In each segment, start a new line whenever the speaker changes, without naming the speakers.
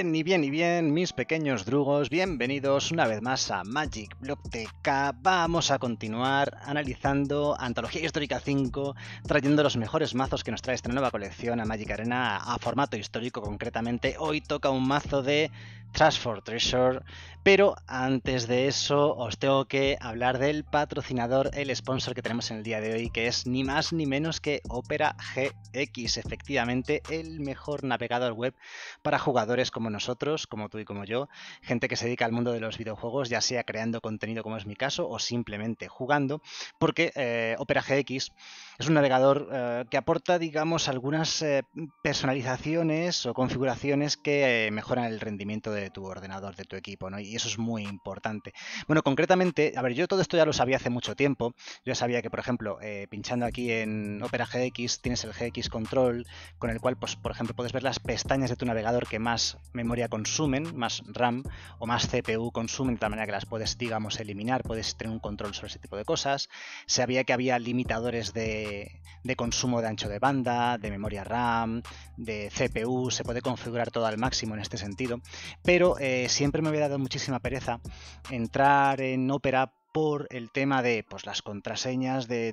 y bien, mis pequeños drugos, bienvenidos una vez más a Magic Block TK. Vamos a continuar analizando Antología Histórica 5, trayendo los mejores mazos que nos trae esta nueva colección a Magic Arena a formato histórico. Concretamente, hoy toca un mazo de Trash for Treasure, pero antes de eso os tengo que hablar del patrocinador, el sponsor que tenemos en el día de hoy, que es ni más ni menos que Opera GX, efectivamente el mejor navegador web para jugadores como nosotros, como tú y como yo, gente que se dedica al mundo de los videojuegos, ya sea creando contenido como es mi caso o simplemente jugando, porque Opera GX es un navegador que aporta, digamos, algunas personalizaciones o configuraciones que mejoran el rendimiento de tu ordenador, de tu equipo, ¿no? Y eso es muy importante. Bueno, concretamente, a ver, yo todo esto ya lo sabía hace mucho tiempo. Yo ya sabía que, por ejemplo, pinchando aquí en Opera GX tienes el GX Control, con el cual, pues, por ejemplo, puedes ver las pestañas de tu navegador que más memoria consumen, más RAM o más CPU consumen, de tal manera que las puedes, digamos, eliminar, puedes tener un control sobre ese tipo de cosas. Sabía que había limitadores de consumo de ancho de banda, de memoria RAM, de CPU, se puede configurar todo al máximo en este sentido, pero siempre me había dado muchísima pereza entrar en Opera por el tema de, pues, las contraseñas de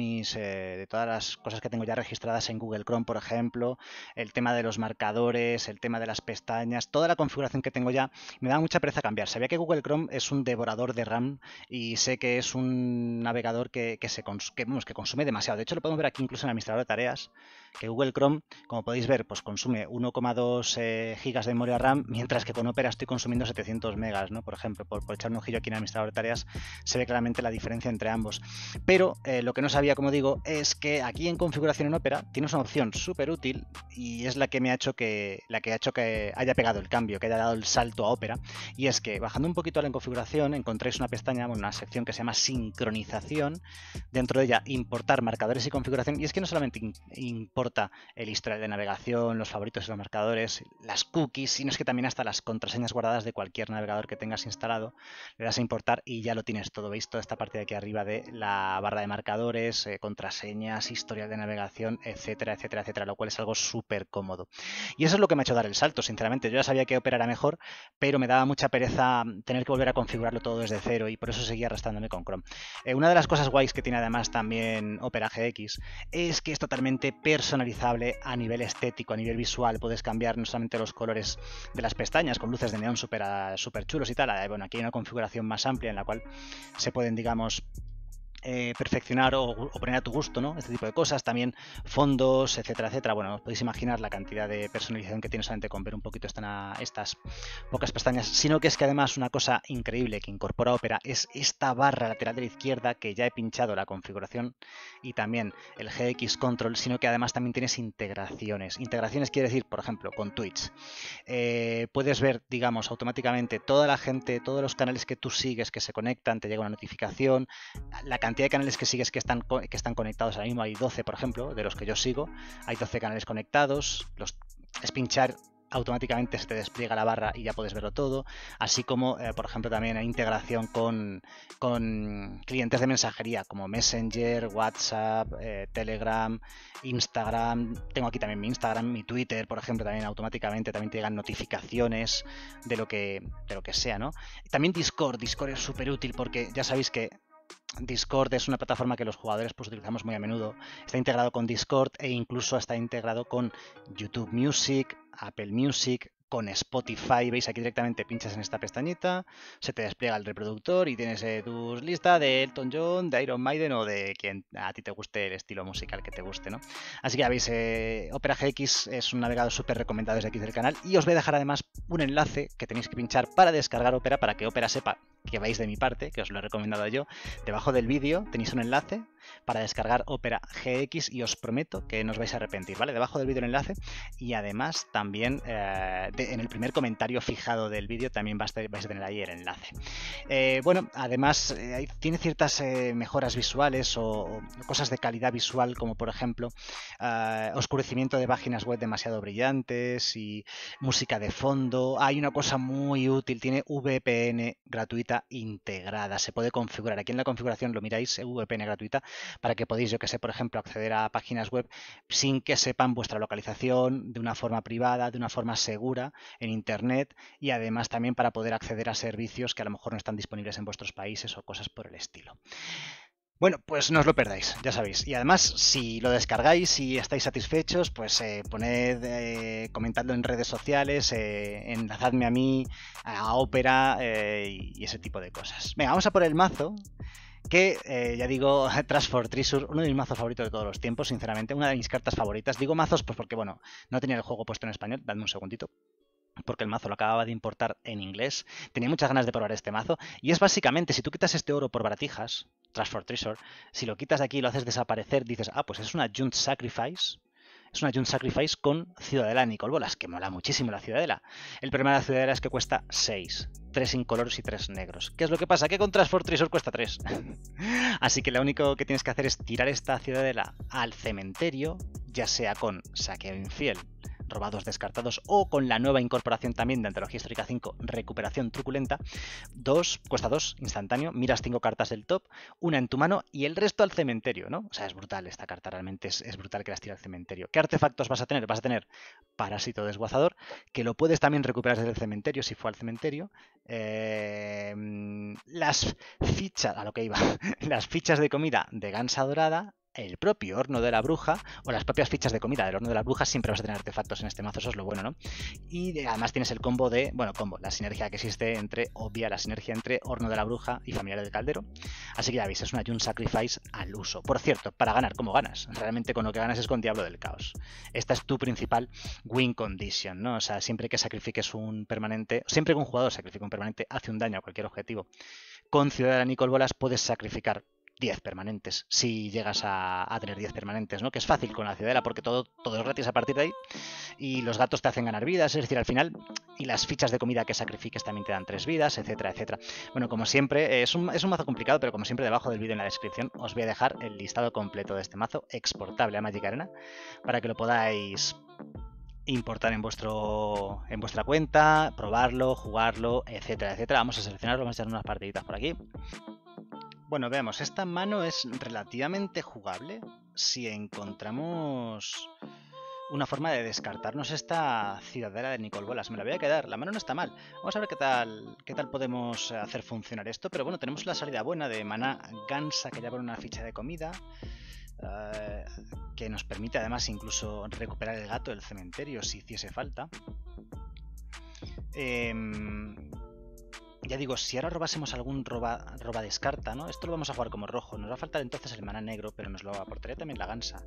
de todas las cosas que tengo ya registradas en Google Chrome, por ejemplo, el tema de los marcadores, el tema de las pestañas, toda la configuración que tengo ya, me da mucha pereza cambiar. Sabía que Google Chrome es un devorador de RAM y sé que es un navegador que consume demasiado. De hecho, lo podemos ver aquí incluso en el administrador de tareas, que Google Chrome, como podéis ver, pues consume 1,2 gigas de memoria RAM, mientras que con Opera estoy consumiendo 700 megas, ¿no? Por ejemplo, por echar un ojillo aquí en el administrador de tareas, se ve claramente la diferencia entre ambos. Pero lo que no sabía, como digo, es que aquí en configuración en Opera tienes una opción súper útil y es la que ha hecho que haya pegado el cambio, que haya dado el salto a Opera, y es que bajando un poquito a la configuración encontráis una pestaña, una sección que se llama sincronización, dentro de ella importar marcadores y configuración, y es que no solamente importa el historial de navegación, los favoritos y los marcadores, las cookies, sino es que también hasta las contraseñas guardadas de cualquier navegador que tengas instalado, le das a importar y ya lo tienes todo. ¿Veis? Toda esta parte de aquí arriba de la barra de marcadores, contraseñas, historial de navegación, etcétera, etcétera, etcétera, lo cual es algo súper cómodo. Y eso es lo que me ha hecho dar el salto, sinceramente. Yo ya sabía que Opera era mejor, pero me daba mucha pereza tener que volver a configurarlo todo desde cero y por eso seguía arrastrándome con Chrome. Una de las cosas guays que tiene además también Opera GX es que es totalmente personalizable a nivel estético, a nivel visual. Puedes cambiar no solamente los colores de las pestañas con luces de neón súper chulos y tal. Bueno, aquí hay una configuración más amplia en la cual se pueden, digamos, perfeccionar o poner a tu gusto, ¿no? Este tipo de cosas, también fondos, etcétera, etcétera. Bueno, os podéis imaginar la cantidad de personalización que tiene solamente con ver un poquito estas pocas pestañas, sino que es que además una cosa increíble que incorpora Opera es esta barra lateral de la izquierda, que ya he pinchado la configuración y también el GX Control, sino que además también tienes integraciones. Integraciones quiere decir, por ejemplo, con Twitch. Puedes ver, digamos, automáticamente toda la gente, todos los canales que tú sigues que se conectan, te llega una notificación, la cantidad de canales que sigues que están conectados. Ahora mismo hay 12, por ejemplo, de los que yo sigo, hay 12 canales conectados, es pinchar, automáticamente se te despliega la barra y ya puedes verlo todo, así como, por ejemplo, también hay integración con clientes de mensajería como Messenger, WhatsApp, Telegram, Instagram. Tengo aquí también mi Instagram, mi Twitter, por ejemplo, también automáticamente también te llegan notificaciones de lo que sea, ¿no? También Discord es súper útil porque ya sabéis que Discord es una plataforma que los jugadores pues utilizamos muy a menudo. Está integrado con Discord e incluso está integrado con YouTube Music, Apple Music, con Spotify. Veis aquí directamente pinchas en esta pestañita, se te despliega el reproductor y tienes tu lista de Elton John, de Iron Maiden o de quien a ti te guste, el estilo musical que te guste, ¿no? Así que ya veis, Opera GX es un navegador súper recomendado desde aquí del canal, y os voy a dejar además un enlace que tenéis que pinchar para descargar Opera, para que Opera sepa que vais de mi parte, que os lo he recomendado yo. Debajo del vídeo tenéis un enlace para descargar Opera GX y os prometo que no os vais a arrepentir, ¿vale? Debajo del vídeo el enlace, y además también en el primer comentario fijado del vídeo también vais a tener ahí el enlace. Bueno, además tiene ciertas mejoras visuales o cosas de calidad visual, como por ejemplo oscurecimiento de páginas web demasiado brillantes y música de fondo. Hay una cosa muy útil, tiene VPN gratuita gratuita integrada. Se puede configurar. Aquí en la configuración lo miráis, VPN gratuita, para que podáis, yo que sé, por ejemplo, acceder a páginas web sin que sepan vuestra localización, de una forma privada, de una forma segura en Internet, y además también para poder acceder a servicios que a lo mejor no están disponibles en vuestros países o cosas por el estilo. Bueno, pues no os lo perdáis, ya sabéis. Y además, si lo descargáis y estáis satisfechos, pues comentadlo en redes sociales, enlazadme a mí, a Opera y ese tipo de cosas. Venga, vamos a por el mazo, que ya digo, Trash for Treasure, uno de mis mazos favoritos de todos los tiempos, sinceramente, una de mis cartas favoritas. Digo mazos pues porque, bueno, no tenía el juego puesto en español, dadme un segundito, porque el mazo lo acababa de importar en inglés. Tenía muchas ganas de probar este mazo. Y es básicamente, si tú quitas este oro por baratijas, Trash for Treasure, si lo quitas de aquí y lo haces desaparecer, dices, ah, pues es una Jund Sacrifice. Es una Jund Sacrifice con Ciudadela de Nicol Bolas, que mola muchísimo la Ciudadela. El problema de la Ciudadela es que cuesta 6. 3 incoloros y 3 negros. ¿Qué es lo que pasa? Que con Trash for Treasure cuesta 3. Así que lo único que tienes que hacer es tirar esta Ciudadela al cementerio, ya sea con Saqueo Infiel, robados descartados, o con la nueva incorporación también de Antología Histórica 5, Recuperación Truculenta. Cuesta 2, instantáneo, miras 5 cartas del top, una en tu mano y el resto al cementerio, ¿no? O sea, es brutal esta carta, realmente es brutal que las tire al cementerio. ¿Qué artefactos vas a tener? Vas a tener Parásito Desguazador, que lo puedes también recuperar desde el cementerio si fue al cementerio. Las fichas, a lo que iba, las fichas de comida de Gansa Dorada, el propio horno de la bruja o las propias fichas de comida del horno de la bruja. Siempre vas a tener artefactos en este mazo, eso es lo bueno, ¿no? Y además tienes el combo de, la sinergia que existe la sinergia entre horno de la bruja y familiares del caldero. Así que ya veis, es una Jund Sacrifice al uso. Por cierto, para ganar, ¿cómo ganas? Realmente con lo que ganas es con Diablo del Caos. Esta es tu principal win condition, ¿no? O sea, siempre que sacrifiques un permanente, siempre que un jugador sacrifique un permanente, hace un daño a cualquier objetivo. Con Ciudadela Nicol Bolas puedes sacrificar 10 permanentes, si llegas a tener 10 permanentes, ¿no? Que es fácil con la Ciudadela porque todo es gratis a partir de ahí, y los gatos te hacen ganar vidas, es decir, al final, y las fichas de comida que sacrifiques también te dan 3 vidas, etcétera, etcétera. Bueno, como siempre, es un mazo complicado, pero como siempre debajo del vídeo en la descripción os voy a dejar el listado completo de este mazo exportable a Magic Arena para que lo podáis importar en vuestra cuenta, probarlo, jugarlo, etcétera, etcétera. Vamos a seleccionarlo, vamos a echar unas partiditas por aquí. Bueno, veamos, esta mano es relativamente jugable si encontramos una forma de descartarnos esta Ciudadela de Nicol Bolas. Me la voy a quedar, la mano no está mal. Vamos a ver qué tal podemos hacer funcionar esto. Pero bueno, tenemos la salida buena de maná Gansa, que ya pone una ficha de comida, que nos permite además incluso recuperar el gato del cementerio si hiciese falta. Ya digo, si ahora robásemos algún roba descarta, ¿no? Esto lo vamos a jugar como rojo. Nos va a faltar entonces el maná negro, pero nos lo aportaría también la Gansa.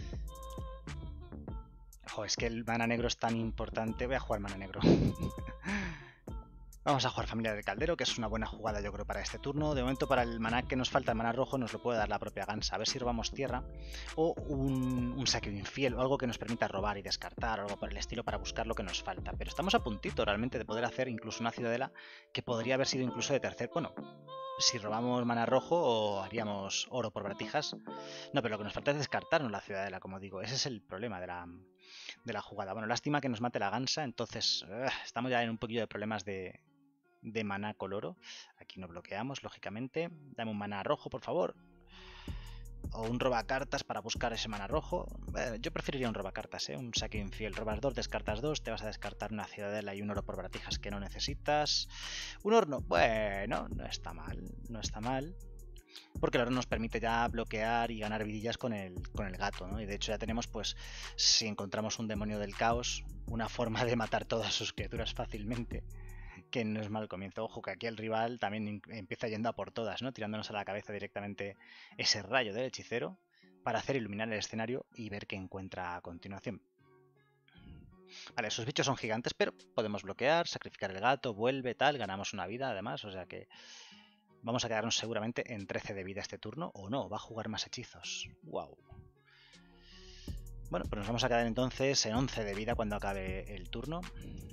Ojo, es que el maná negro es tan importante. Voy a jugar maná negro. Vamos a jugar Familia del Caldero, que es una buena jugada yo creo para este turno. De momento para el maná que nos falta, el maná rojo, nos lo puede dar la propia Gansa. A ver si robamos tierra o un saqueo infiel o algo que nos permita robar y descartar o algo por el estilo para buscar lo que nos falta. Pero estamos a puntito realmente de poder hacer incluso una Ciudadela que podría haber sido incluso de tercer. Bueno, si robamos maná rojo o haríamos oro por baratijas. No, pero lo que nos falta es descartarnos la Ciudadela, como digo. Ese es el problema de la jugada. Bueno, lástima que nos mate la Gansa, entonces estamos ya en un poquillo de problemas de maná coloro. Aquí no bloqueamos, lógicamente. Dame un maná rojo, por favor. O un robacartas para buscar ese maná rojo. Yo preferiría un robacartas, un saqueo infiel. Robas 2, descartas 2, te vas a descartar una Ciudadela y un oro por baratijas que no necesitas. Un horno, bueno, no está mal, no está mal. Porque el horno nos permite ya bloquear y ganar vidillas con el gato, ¿no? Y de hecho ya tenemos, pues, si encontramos un demonio del caos, una forma de matar todas sus criaturas fácilmente, que no es mal comienzo. Ojo, que aquí el rival también empieza yendo a por todas, ¿no? Tirándonos a la cabeza directamente ese rayo del hechicero para hacer iluminar el escenario y ver qué encuentra a continuación. Vale, esos bichos son gigantes, pero podemos bloquear, sacrificar el gato, vuelve, tal, ganamos una vida además, o sea que vamos a quedarnos seguramente en 13 de vida este turno, o no, va a jugar más hechizos. ¡Wow! Bueno, pues nos vamos a quedar entonces en 11 de vida cuando acabe el turno.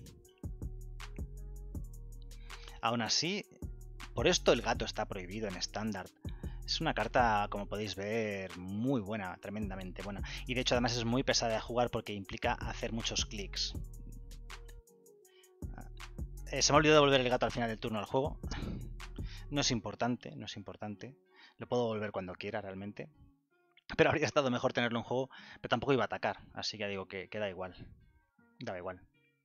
Aún así, por esto el gato está prohibido en estándar. Es una carta, como podéis ver, muy buena, tremendamente buena. Y de hecho además es muy pesada de jugar porque implica hacer muchos clics. Se me ha olvidado devolver el gato al final del turno al juego. No es importante, no es importante. Lo puedo volver cuando quiera realmente. Pero habría estado mejor tenerlo en juego, pero tampoco iba a atacar. Así que digo que da igual. Da igual.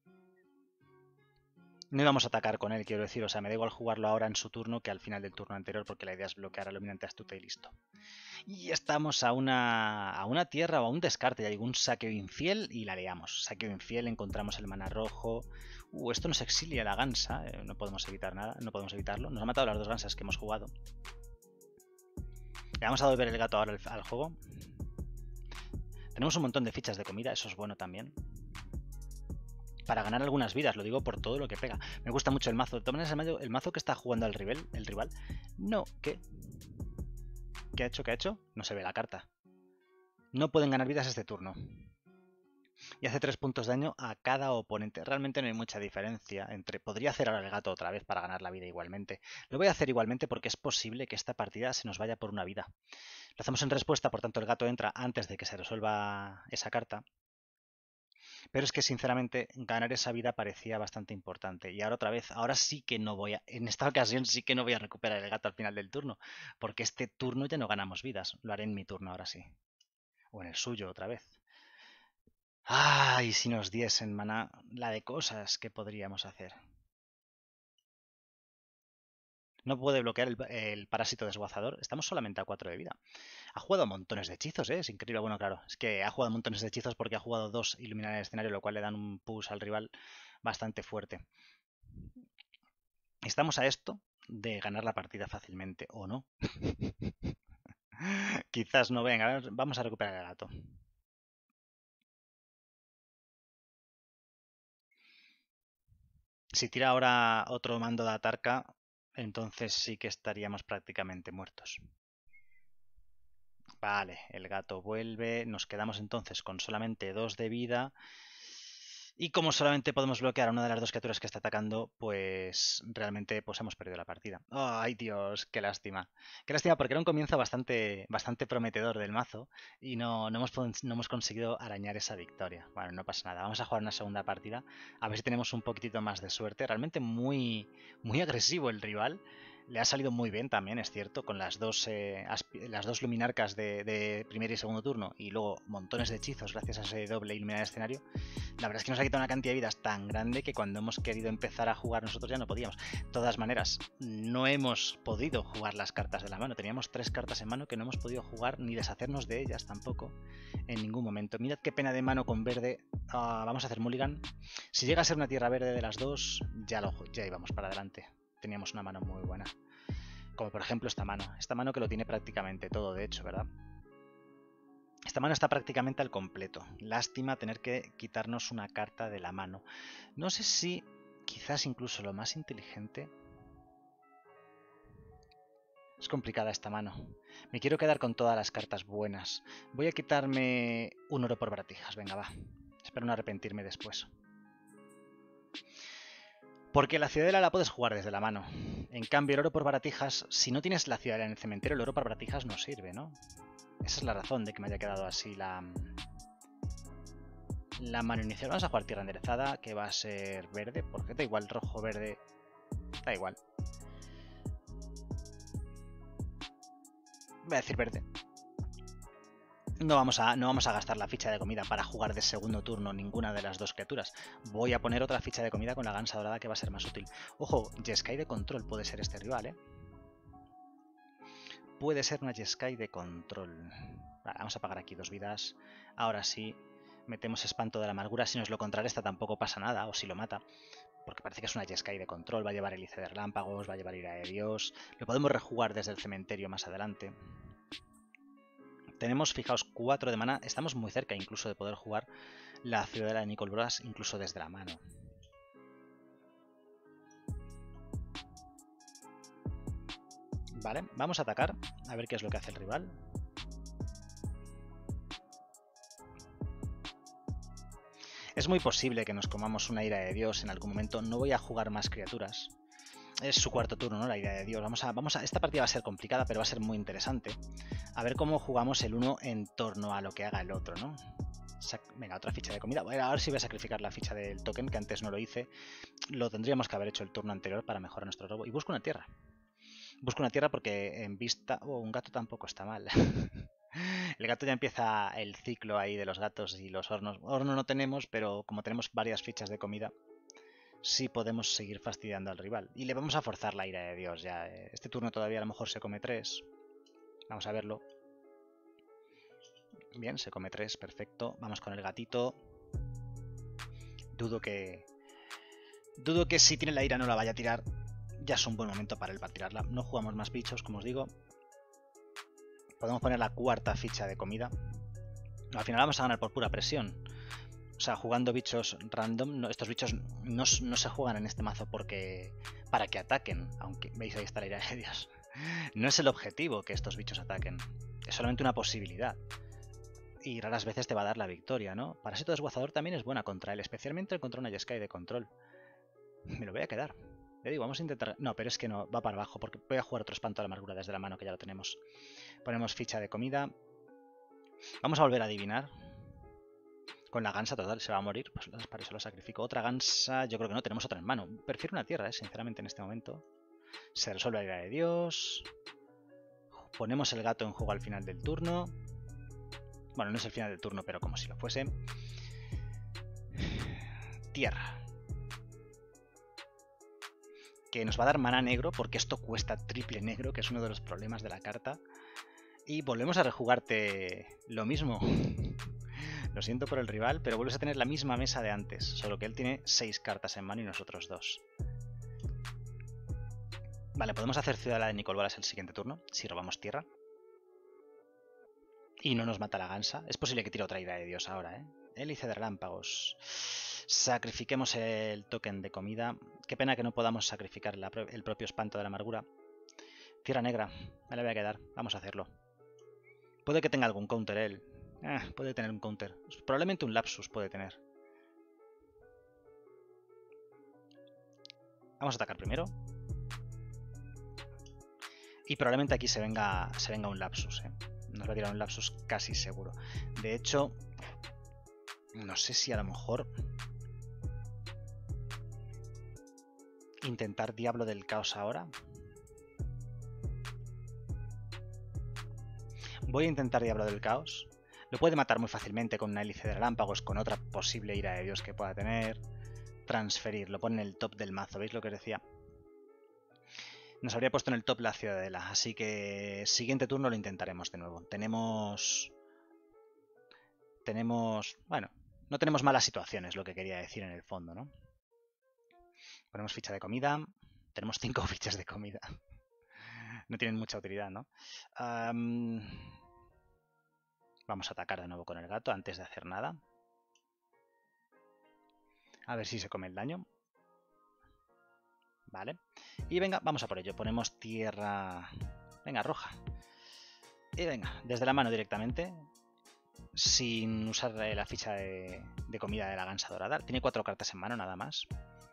No íbamos a atacar con él, quiero decir. O sea, me da igual jugarlo ahora en su turno que al final del turno anterior, porque la idea es bloquear al dominante astuta y listo. Y estamos a una tierra o a un descarte, ya digo, un saqueo infiel y la leamos. Saqueo infiel, encontramos el mana rojo. Esto nos exilia la gansa, no podemos evitar nada, no podemos evitarlo. Nos ha matado las dos gansas que hemos jugado. Le vamos a devolver el gato ahora al juego. Tenemos un montón de fichas de comida, eso es bueno también. Para ganar algunas vidas, lo digo por todo lo que pega. Me gusta mucho el mazo. De todas maneras, el mazo que está jugando el rival. No, ¿qué? ¿Qué ha hecho? ¿Qué ha hecho? No se ve la carta. No pueden ganar vidas este turno. Y hace 3 puntos de daño a cada oponente. Realmente no hay mucha diferencia entre... Podría hacer ahora el gato otra vez para ganar la vida igualmente. Lo voy a hacer igualmente porque es posible que esta partida se nos vaya por una vida. Lo hacemos en respuesta, por tanto el gato entra antes de que se resuelva esa carta. Pero es que sinceramente ganar esa vida parecía bastante importante. Y ahora otra vez, ahora sí que no voy a... En esta ocasión sí que no voy a recuperar el gato al final del turno. Porque este turno ya no ganamos vidas. Lo haré en mi turno ahora sí. O en el suyo otra vez. ¡Ay! Si nos diesen, maná, la de cosas que podríamos hacer. No puede bloquear el parásito desguazador. Estamos solamente a 4 de vida. Ha jugado montones de hechizos, ¿eh? Es increíble. Bueno, claro, es que ha jugado montones de hechizos porque ha jugado 2 iluminar el escenario, lo cual le dan un push al rival bastante fuerte. Estamos a esto de ganar la partida fácilmente, ¿o no? Quizás no. Venga, vamos a recuperar el gato. Si tira ahora otro mando de Atarca, entonces sí que estaríamos prácticamente muertos. Vale, el gato vuelve. Nos quedamos entonces con solamente 2 de vida. Y como solamente podemos bloquear a una de las dos criaturas que está atacando, pues realmente pues hemos perdido la partida. Oh, ¡ay, Dios! ¡Qué lástima! Qué lástima porque era un comienzo bastante prometedor del mazo y no hemos conseguido arañar esa victoria. Bueno, no pasa nada. Vamos a jugar una segunda partida. A ver si tenemos un poquitito más de suerte. Realmente muy agresivo el rival. Le ha salido muy bien también, es cierto, con las dos luminarcas de primer y segundo turno y luego montones de hechizos gracias a ese doble iluminar el escenario. La verdad es que nos ha quitado una cantidad de vidas tan grande que cuando hemos querido empezar a jugar nosotros ya no podíamos. De todas maneras, no hemos podido jugar las cartas de la mano. Teníamos 3 cartas en mano que no hemos podido jugar ni deshacernos de ellas tampoco en ningún momento. Mirad qué pena de mano con verde. Vamos a hacer mulligan. Si llega a ser una tierra verde de las dos, ya íbamos para adelante. Teníamos una mano muy buena. Como por ejemplo esta mano. Esta mano que lo tiene prácticamente todo, de hecho, ¿verdad? Esta mano está prácticamente al completo. Lástima tener que quitarnos una carta de la mano. No sé si quizás incluso lo más inteligente... Es complicada esta mano. Me quiero quedar con todas las cartas buenas. Voy a quitarme un oro por baratijas. Venga, va. Espero no arrepentirme después. Porque la ciudadela la puedes jugar desde la mano. En cambio, el oro por baratijas, si no tienes la ciudadela en el cementerio, el oro por baratijas no sirve, ¿no? Esa es la razón de que me haya quedado así la mano inicial. Vamos a jugar tierra enderezada, que va a ser verde, porque da igual, rojo, verde, da igual. Voy a decir verde. No vamos a gastar la ficha de comida para jugar de segundo turno ninguna de las dos criaturas. Voy a poner otra ficha de comida con la gansa dorada que va a ser más útil. Ojo, Jeskai de control puede ser este rival, ¿eh? Puede ser una Jeskai de control. Vale, vamos a pagar aquí 2 vidas. Ahora sí, metemos espanto de la amargura. Si nos lo contrarresta tampoco pasa nada, o si lo mata. Porque parece que es una Jeskai de control. Va a llevar hélice de relámpagos, va a llevar ira de Dios. Lo podemos rejugar desde el cementerio más adelante. Tenemos, fijaos, 4 de mana. Estamos muy cerca incluso de poder jugar la ciudadela de Nicol Bolas, incluso desde la mano. Vale, vamos a atacar. A ver qué es lo que hace el rival. Es muy posible que nos comamos una ira de Dios en algún momento. No voy a jugar más criaturas. Es su cuarto turno, ¿no? La ira de Dios. Esta partida va a ser complicada, pero va a ser muy interesante. A ver cómo jugamos el uno en torno a lo que haga el otro, ¿no? Venga, otra ficha de comida. Bueno, ahora sí voy a sacrificar la ficha del token, que antes no lo hice. Lo tendríamos que haber hecho el turno anterior para mejorar nuestro robo. Y busco una tierra. Busco una tierra porque en vista... Oh, un gato tampoco está mal. El gato ya empieza el ciclo ahí de los gatos y los hornos. Horno no tenemos, pero como tenemos varias fichas de comida, sí podemos seguir fastidiando al rival. Y le vamos a forzar la ira de Dios ya. Este turno todavía a lo mejor se come 3. Vamos a verlo. Bien, se come 3, perfecto. Vamos con el gatito. Dudo que si tiene la ira no la vaya a tirar. Ya es un buen momento para él para tirarla. No jugamos más bichos, como os digo. Podemos poner la cuarta ficha de comida. Al final vamos a ganar por pura presión. O sea, jugando bichos random, estos bichos no se juegan en este mazo para que ataquen. Aunque veis ahí está la ira de Dios. No es el objetivo que estos bichos ataquen. Es solamente una posibilidad. Y raras veces te va a dar la victoria, ¿no? Parásito desguazador también es buena contra él, especialmente contra una Jeskai de control. Me lo voy a quedar. Le digo, vamos a intentar... No, pero es que no, va para abajo, porque voy a jugar otro espanto a la amargura desde la mano, que ya lo tenemos. Ponemos ficha de comida. Vamos a volver a adivinar. Con la gansa total, se va a morir, pues para eso lo sacrifico. Otra gansa, yo creo que no, tenemos otra en mano. Prefiero una tierra, sinceramente, en este momento. Se resuelve la ira de Dios. Ponemos el gato en juego al final del turno. Bueno, no es el final del turno, pero como si lo fuese. Tierra. Que nos va a dar mana negro, porque esto cuesta triple negro, que es uno de los problemas de la carta. Y volvemos a rejugarte lo mismo. Lo siento por el rival, pero vuelves a tener la misma mesa de antes, solo que él tiene 6 cartas en mano y nosotros 2. Vale, podemos hacer Ciudadela de Nicol Bolas el siguiente turno, si robamos tierra. Y no nos mata la gansa. Es posible que tire otra ira de Dios ahora, ¿eh? Hélice de relámpagos. Sacrifiquemos el token de comida. Qué pena que no podamos sacrificar el propio espanto de la amargura. Tierra negra. Me la voy a quedar. Vamos a hacerlo. Puede que tenga algún counter él. Puede tener un counter. Probablemente un lapsus puede tener. Vamos a atacar primero. Y probablemente aquí se venga un lapsus, ¿eh? Nos va a tirar un lapsus casi seguro. De hecho, no sé si a lo mejor intentar Diablo del Caos ahora. Voy a intentar Diablo del Caos. Lo puede matar muy fácilmente con una hélice de relámpagos, con otra posible ira de Dios que pueda tener. Transferir, lo pone en el top del mazo, ¿veis lo que os decía? Nos habría puesto en el top la Ciudadela, así que siguiente turno lo intentaremos de nuevo. Tenemos... Bueno, no tenemos malas situaciones, lo que quería decir en el fondo, ¿no? Ponemos ficha de comida. Tenemos 5 fichas de comida. No tienen mucha utilidad, ¿no? Vamos a atacar de nuevo con el gato antes de hacer nada. A ver si se come el daño. Vale. Y venga, vamos a por ello. Ponemos tierra... Venga, roja. Y venga, desde la mano directamente. Sin usar la ficha de comida de la gansa dorada. Tiene 4 cartas en mano nada más.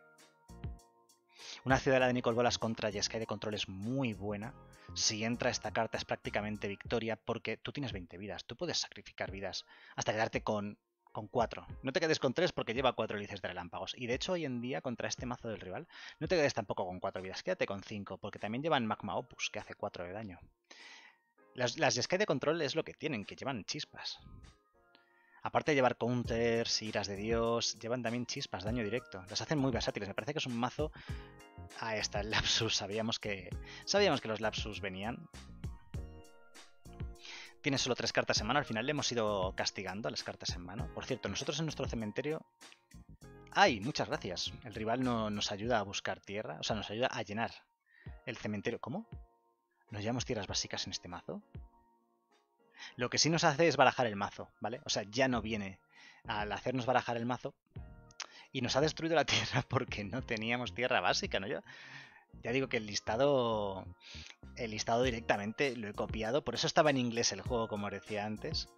Una Ciudadela de Nicol Bolas contra Jeskai de control es muy buena. Si entra esta carta es prácticamente victoria porque tú tienes 20 vidas. Tú puedes sacrificar vidas hasta quedarte con 4. No te quedes con 3 porque lleva 4 hélices de relámpagos. Y de hecho hoy en día contra este mazo del rival no te quedes tampoco con 4 vidas. Quédate con 5 porque también llevan Magma Opus que hace 4 de daño. Las Jeskai de control es lo que tienen, que llevan chispas. Aparte de llevar counters, iras de Dios, llevan también chispas, daño directo. Las hacen muy versátiles. Me parece que es un mazo... Ahí está el lapsus. Sabíamos que los lapsus venían. Tiene solo 3 cartas en mano. Al final le hemos ido castigando a las cartas en mano. Por cierto, nosotros en nuestro cementerio... ¡Ay! Muchas gracias. El rival nos ayuda a buscar tierra. O sea, nos ayuda a llenar el cementerio. ¿Cómo? ¿Nos llevamos tierras básicas en este mazo? Lo que sí nos hace es barajar el mazo, ¿vale? O sea, ya no viene al hacernos barajar el mazo y nos ha destruido la tierra porque no teníamos tierra básica, ¿no? Yo ya digo que el listado directamente lo he copiado, por eso estaba en inglés el juego, como os decía antes.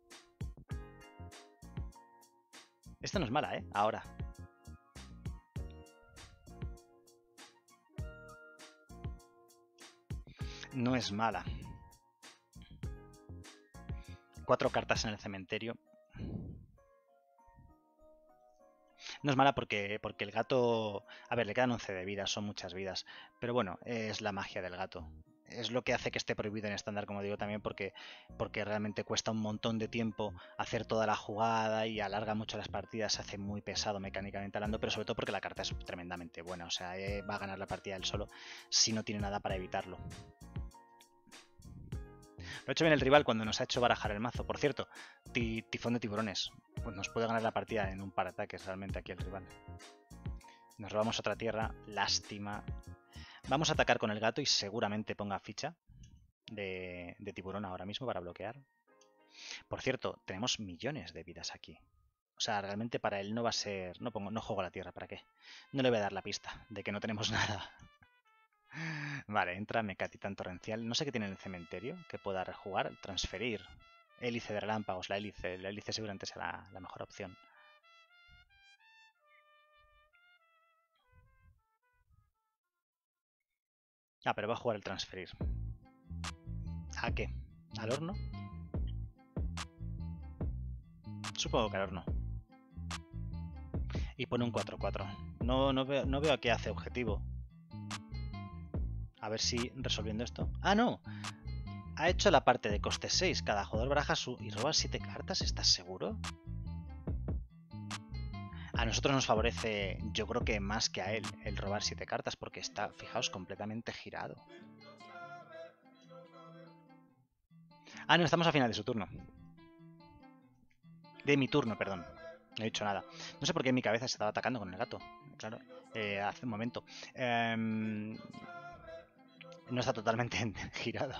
Esta no es mala, ¿eh? Ahora. No es mala. 4 cartas en el cementerio. No es mala porque el gato... A ver, le quedan 11 de vida, son muchas vidas. Pero bueno, es la magia del gato. es lo que hace que esté prohibido en estándar, como digo, también porque realmente cuesta un montón de tiempo hacer toda la jugada y alarga mucho las partidas, se hace muy pesado mecánicamente hablando, pero sobre todo porque la carta es tremendamente buena, o sea, va a ganar la partida él solo si no tiene nada para evitarlo. Lo ha hecho bien el rival cuando nos ha hecho barajar el mazo. Por cierto, tifón de tiburones. Pues nos puede ganar la partida en un par de ataques realmente aquí el rival. Nos robamos otra tierra, lástima. Vamos a atacar con el gato y seguramente ponga ficha de tiburón ahora mismo para bloquear. Por cierto, tenemos millones de vidas aquí. O sea, realmente para él no va a ser... No juego a la tierra, ¿para qué? No le voy a dar la pista de que no tenemos nada. Vale, entra Mecatitán Torrencial. No sé qué tiene en el cementerio que pueda rejugar. Transferir. Hélice de relámpagos. La hélice seguramente será la mejor opción. Ah, pero va a jugar el transferir. ¿A qué? ¿Al horno? Supongo que al horno. Y pone un 4-4. No veo a qué hace objetivo. A ver si resolviendo esto... ¡Ah, no! Ha hecho la parte de coste 6. Cada jugador baraja y roba 7 cartas. ¿Estás seguro? A nosotros nos favorece, yo creo que más que a él, el robar 7 cartas, porque está, fijaos, completamente girado. Ah, no, estamos a final de su turno. De mi turno, perdón. No he dicho nada. No sé por qué en mi cabeza se estaba atacando con el gato. Claro, hace un momento. No está totalmente girado.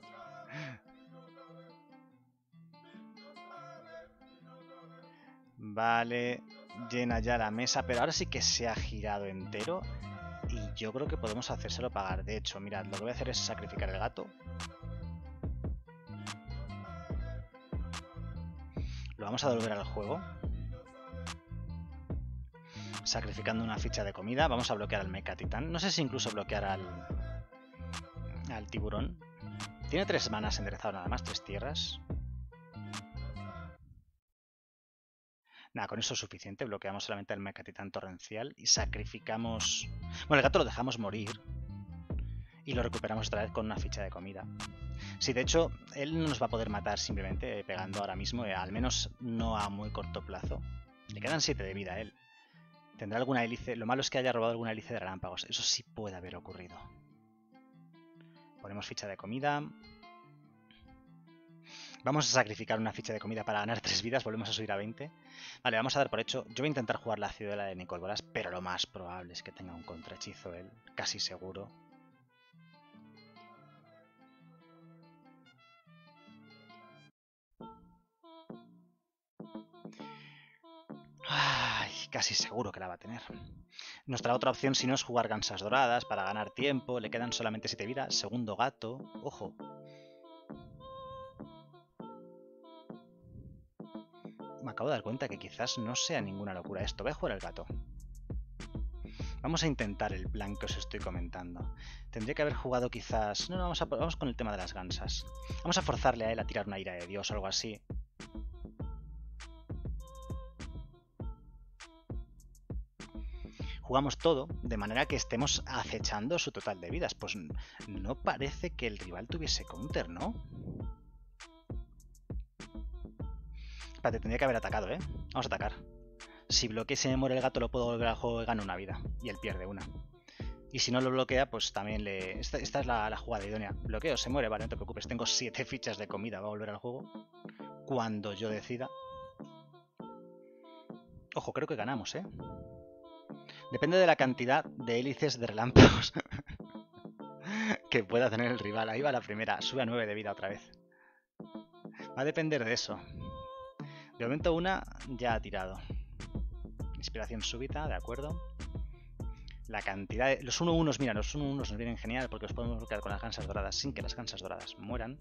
Vale, llena ya la mesa, pero ahora sí que se ha girado entero. Y yo creo que podemos hacérselo pagar. De hecho, mirad, lo que voy a hacer es sacrificar el gato. Lo vamos a devolver al juego. Sacrificando una ficha de comida. Vamos a bloquear al Mecatitán. No sé si incluso bloquear al tiburón. Tiene 3 manas enderezado nada más, 3 tierras. Nada, con eso es suficiente. Bloqueamos solamente al Mecatitán Torrencial y sacrificamos... Bueno, el gato lo dejamos morir. Y lo recuperamos otra vez con una ficha de comida. Sí, de hecho, él no nos va a poder matar simplemente pegando ahora mismo, al menos no a muy corto plazo. Le quedan 7 de vida a él. Tendrá alguna hélice. Lo malo es que haya robado alguna hélice de relámpagos. Eso sí puede haber ocurrido. Ponemos ficha de comida. Vamos a sacrificar una ficha de comida para ganar 3 vidas. Volvemos a subir a 20. Vale, vamos a dar por hecho. Yo voy a intentar jugar la ciudadela de Nicol Bolas, pero lo más probable es que tenga un contrahechizo él. Casi seguro. Ay, casi seguro que la va a tener. Nuestra otra opción, si no, es jugar gansas doradas para ganar tiempo. Le quedan solamente 7 vidas. Segundo gato. Ojo. Me acabo de dar cuenta que quizás no sea ninguna locura esto. Voy a jugar el gato. Vamos a intentar el plan que os estoy comentando. Tendría que haber jugado quizás... No, vamos con el tema de las gansas. Vamos a forzarle a él a tirar una ira de Dios o algo así. Jugamos todo de manera que estemos acechando su total de vidas. Pues no parece que el rival tuviese counter, ¿no? Espérate, tendría que haber atacado, ¿eh? Vamos a atacar. Si bloquea y se me muere el gato, lo puedo volver al juego y gano una vida. Y él pierde una. Y si no lo bloquea, pues también le... Esta es la jugada idónea. Bloqueo, se muere, vale, no te preocupes. Tengo 7 fichas de comida. Va a volver al juego cuando yo decida. Ojo, creo que ganamos, ¿eh? Depende de la cantidad de hélices de relámpagos que pueda tener el rival. Ahí va la primera. Sube a 9 de vida otra vez. Va a depender de eso. De momento una ya ha tirado. Inspiración súbita, de acuerdo. La cantidad de... Los 1-1s, mira, los 1-1s nos vienen genial porque los podemos bloquear con las gansas doradas sin que las gansas doradas mueran.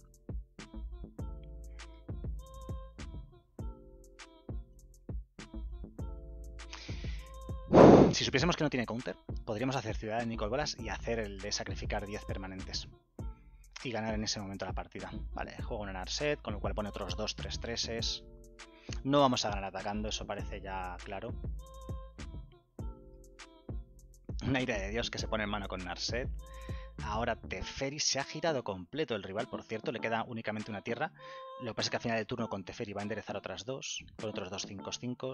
Si supiésemos que no tiene counter, podríamos hacer Ciudad de Nicol Bolas y hacer el de sacrificar 10 permanentes. Y ganar en ese momento la partida. Vale, juego un Narset, con lo cual pone otros 2 3-3s. No vamos a ganar atacando, eso parece ya claro. Una ira de Dios que se pone en mano con Narset. Ahora Teferi se ha girado completo el rival, por cierto, le queda únicamente una tierra. Lo que pasa es que al final del turno con Teferi va a enderezar otras dos, con otros 2 5/5.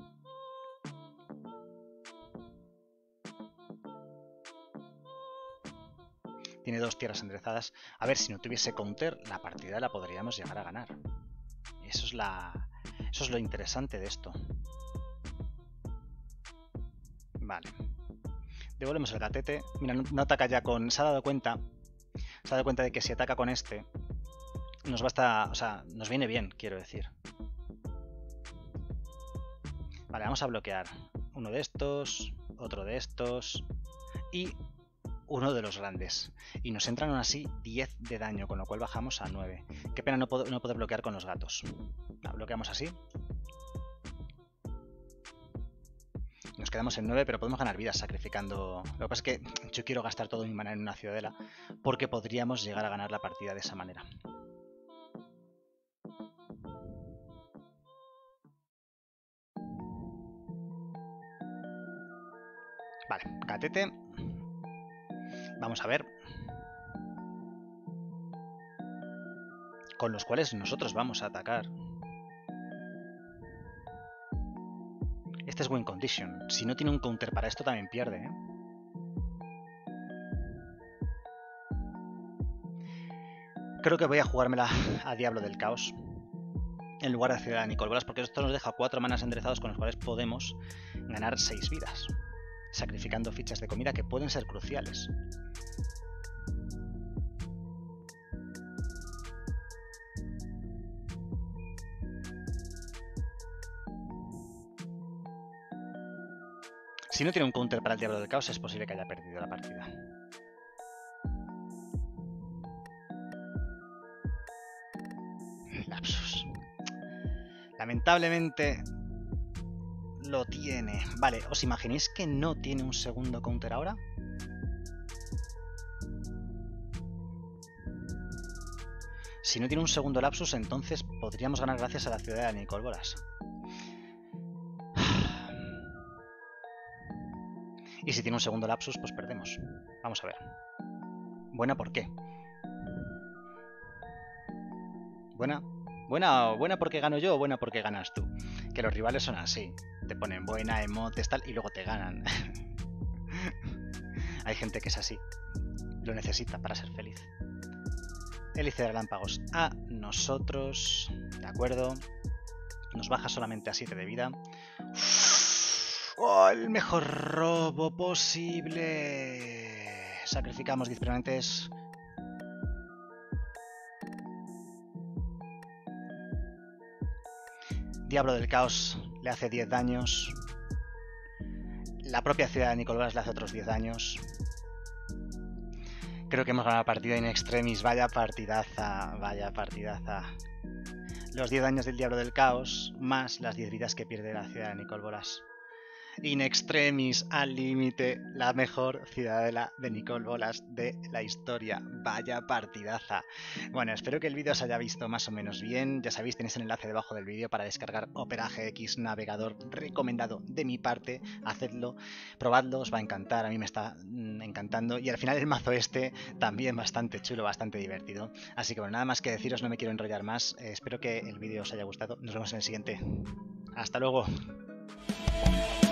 Tiene 2 tierras enderezadas. A ver, si no tuviese counter, la partida la podríamos llegar a ganar. Eso es lo interesante de esto. Vale. Devolvemos el gatete. Mira, no ataca ya con... Se ha dado cuenta de que si ataca con este, nos basta... O sea, nos viene bien, quiero decir. Vale, vamos a bloquear. Uno de estos, otro de estos y uno de los grandes. Y nos entran aún así 10 de daño, con lo cual bajamos a 9. Qué pena no poder bloquear con los gatos. La bloqueamos así. Nos quedamos en 9, pero podemos ganar vidas sacrificando... Lo que pasa es que yo quiero gastar todo mi mana en una ciudadela, porque podríamos llegar a ganar la partida de esa manera. Vale, gatete. Vamos a ver. Con los cuales nosotros vamos a atacar. Este es win condition. Si no tiene un counter para esto también pierde, ¿eh? Creo que voy a jugármela a Diablo del Caos en lugar de Ciudad de Nicol Bolas, porque esto nos deja 4 manas enderezados con los cuales podemos ganar 6 vidas, sacrificando fichas de comida que pueden ser cruciales. Si no tiene un counter para el Diablo del Caos, es posible que haya perdido la partida. Lapsus. Lamentablemente lo tiene. Vale, ¿os imagináis que no tiene un segundo counter ahora? Si no tiene un segundo lapsus, entonces podríamos ganar gracias a la ciudad de Nicol Bolas. Y si tiene un segundo lapsus, pues perdemos. Vamos a ver. ¿Buena por qué? ¿Buena porque gano yo o buena porque ganas tú? Que los rivales son así. Te ponen buena, emotes, tal, y luego te ganan. Hay gente que es así. Lo necesita para ser feliz. Hélice de relámpagos a nosotros. De acuerdo. Nos baja solamente a 7 de vida. ¡Oh, el mejor robo posible! Sacrificamos 10 permanentes. Diablo del Caos le hace 10 daños. La propia ciudad de Nicol Bolas le hace otros 10 daños. Creo que hemos ganado la partida in extremis. Vaya partidaza, vaya partidaza. Los 10 daños del Diablo del Caos, más las 10 vidas que pierde la ciudad de Nicol Bolas. In extremis, al límite, la mejor ciudadela de Nicol Bolas de la historia. Vaya partidaza. Bueno, espero que el vídeo os haya visto más o menos bien. Ya sabéis, tenéis el enlace debajo del vídeo para descargar Opera GX, navegador recomendado de mi parte. Hacedlo, probadlo, os va a encantar. A mí me está encantando. Y al final el mazo este también bastante chulo, bastante divertido. Así que bueno, nada más que deciros, no me quiero enrollar más. Espero que el vídeo os haya gustado. Nos vemos en el siguiente. Hasta luego.